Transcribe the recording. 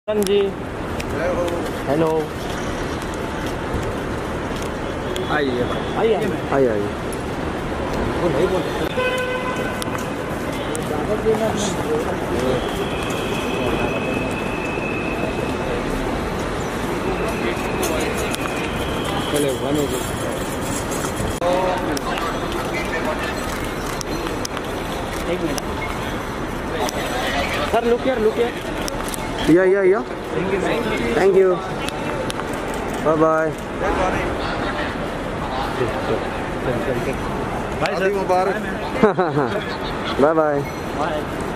जी hello आइए आइए आइए आइए। वो नहीं बोल चले बने एक मिनट सर लुक हियर या thank you bye bye bye sir मुबारक बाय बाय बाय